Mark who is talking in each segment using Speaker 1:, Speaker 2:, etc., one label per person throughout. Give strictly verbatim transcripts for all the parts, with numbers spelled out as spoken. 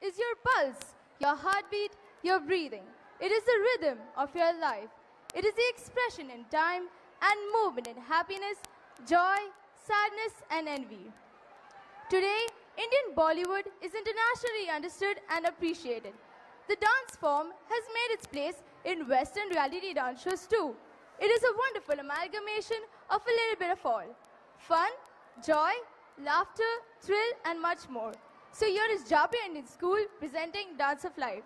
Speaker 1: is your pulse, your heartbeat, your breathing. It is the rhythm of your life. It is the expression in time and movement in happiness, joy, sadness, and envy. Today, Indian Bollywood is internationally understood and appreciated. The dance form has made its place in Western reality dance shows too. It is a wonderful amalgamation of a little bit of all. Fun, joy, laughter, thrill, and much more. So here is Japia Indian School presenting Dance of Life.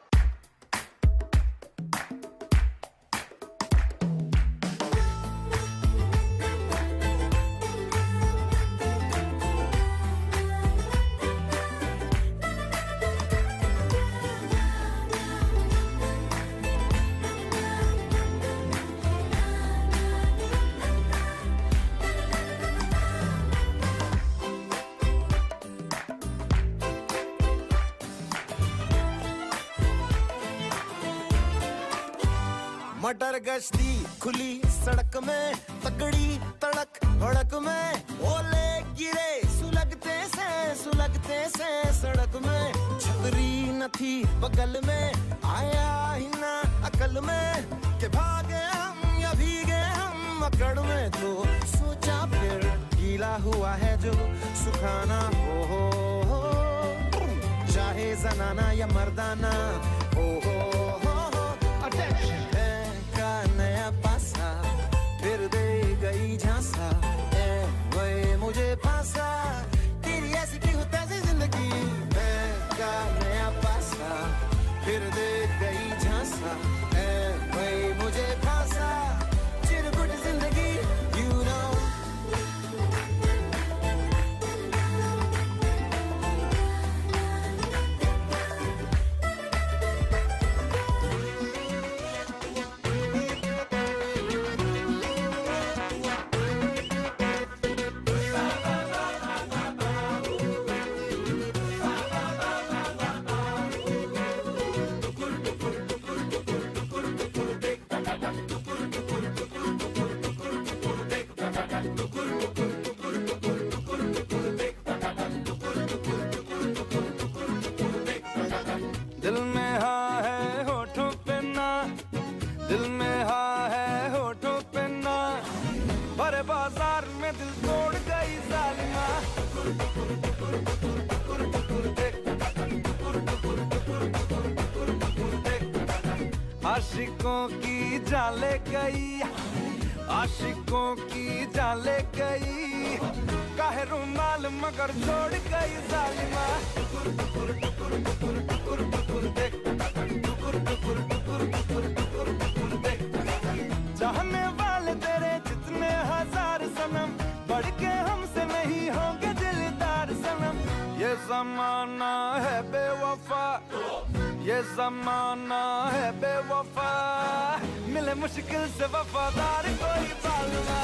Speaker 2: मटर गश्ती खुली सड़क में तगड़ी तड़क भड़क में ओले गिरे सुलगते से सुलगते से सड़क में छतरी न थी बगल में आया ही ना अकल में कि भागे हम या भीगे हम अकड़ में तो सोचा फिर गीला हुआ है जो सुखाना हो, हो, हो चाहे जनाना या मर्दाना हो, हो, हो, हो। Attention! नया पासा फिर दे गई झांसा ए वही मुझे फांसा तेरी ऐसी की होता है जिंदगी मैं का नया पासा फिर दे गई झांसा ए वही मुझे फांसा चिरकुट जिंदगी you know दिल में हाँ है होठों पे ना दिल में हाँ है होठों पे ना भरे बाजार में दिल तोड़ गई जालिमा आशिकों की जाले गई आशिकों की जाले गई काहे रुमाल मगर छोड़ गई जालिमा चाहने वाले तेरे जितने हजार सनम बढ़ के हमसे नहीं होंगे दिलदार सनम ये जमाना है बेवफा ये जमाना है बेवफा मिले मुश्किल से वफादार कोई बालना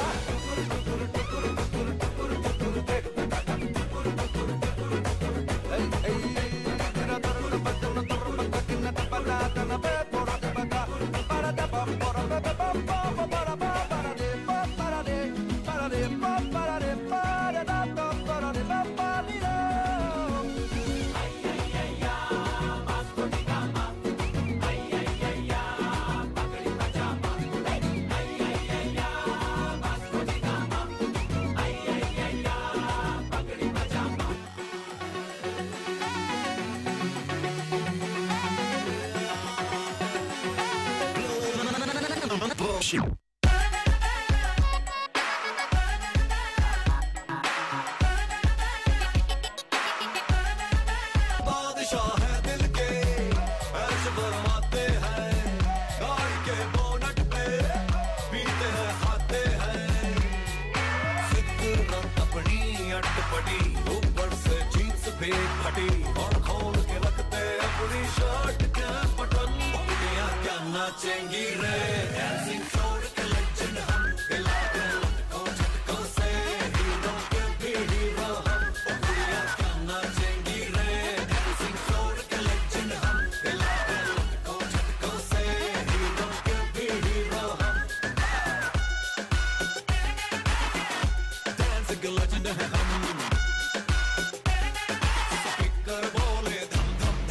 Speaker 2: बादशाह है दिल के ऐसे फरमाते हैं गाड़ी के बोनट पे पीते हैं खाते हैं फिक्र अपनी अटपटी ऊपर से जींस भी फटी और खोल के रखते अपनी शर्ट के बटन क्या नाचेंगी रे डांसिंग छोड़ के लेजेंड हम हिला के लटको झटको से हीरो के भी हीरो हम क्या नाचेंगी रे डांसिंग छोड़ के लेजेंड हम हिला के लटको झटको से हीरो के भी हीरो हम डांसिंग लेजेंड है हम स्पीकर बोले धम धम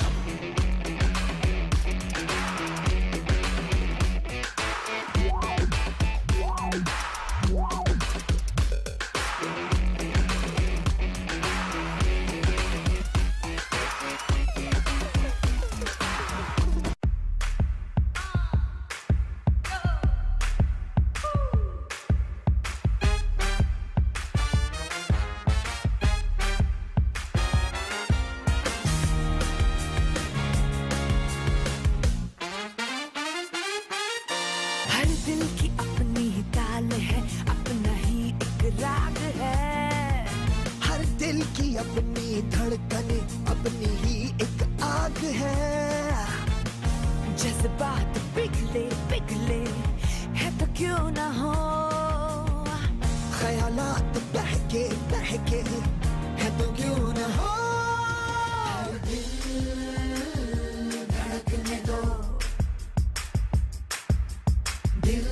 Speaker 2: दिल की अपनी धड़कने, अपनी ही एक आग है।
Speaker 3: जज्बात पिघले पिघले है तो क्यों ना हो,
Speaker 2: ख्यालात बहके बहके है तो क्यों ना हो। दिल धड़कने दो, दिल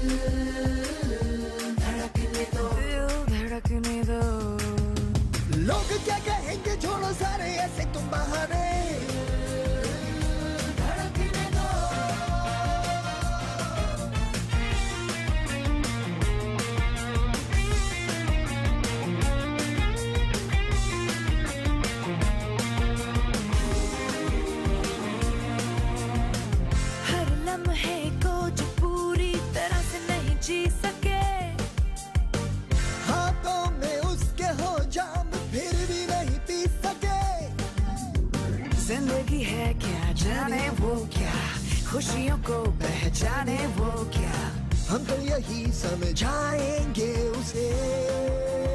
Speaker 2: धड़कने दो,
Speaker 3: दिल धड़कने दो।
Speaker 2: लोग क्या कहेंगे छोड़ो सारे ऐसे तुम बहाने, धड़कने दो।
Speaker 3: हर लम्हे को जो पूरी तरह से नहीं जी सके,
Speaker 2: हाथों में उसके हो जाम फिर भी नहीं पी सके।
Speaker 3: जिंदगी है क्या जाने वो क्या, खुशियों को पहचाने वो क्या,
Speaker 2: हम तो यही समझाएंगे उसे।